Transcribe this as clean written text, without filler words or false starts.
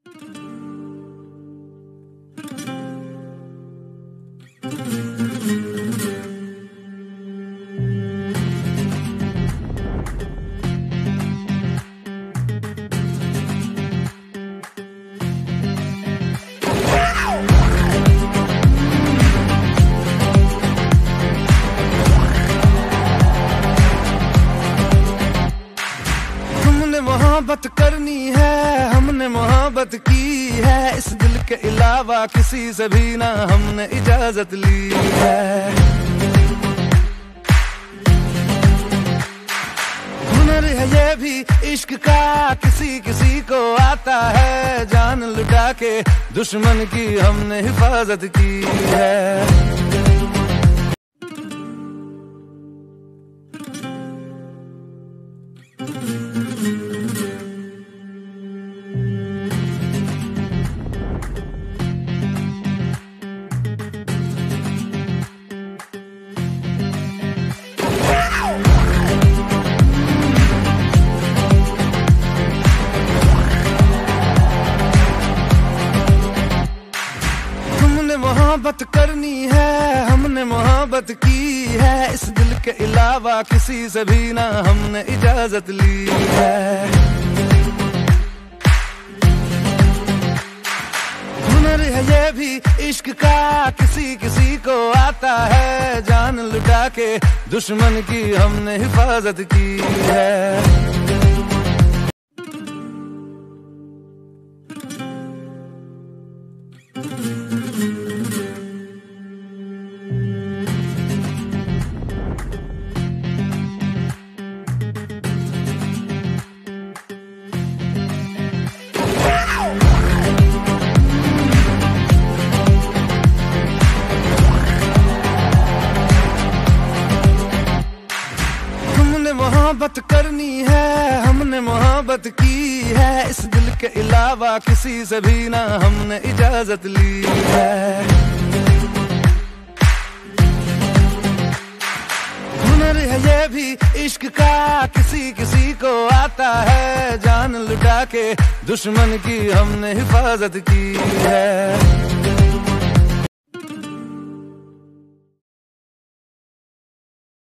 मोहब्बत करनी है, हमने मोहब्बत की है, इस दिल के अलावा किसी से भी ना हमने इजाजत ली है। हुनर है ये भी इश्क का, किसी किसी को आता है, जान लुटा के दुश्मन की हमने हिफाजत की है। मोहब्बत करनी है, हमने मोहब्बत की है, इस दिल के अलावा किसी से भी ना हमने इजाजत ली है। हुनर है ये भी इश्क का, किसी किसी को आता है, जान लुटा के दुश्मन की हमने हिफाजत की है। मोहब्बत करनी है, हमने मोहब्बत की है, इस दिल के अलावा किसी से भी ना हमने इजाजत ली है। हुनर है ये भी इश्क का, किसी किसी को आता है, जान लुटा के दुश्मन की हमने हिफाजत की है।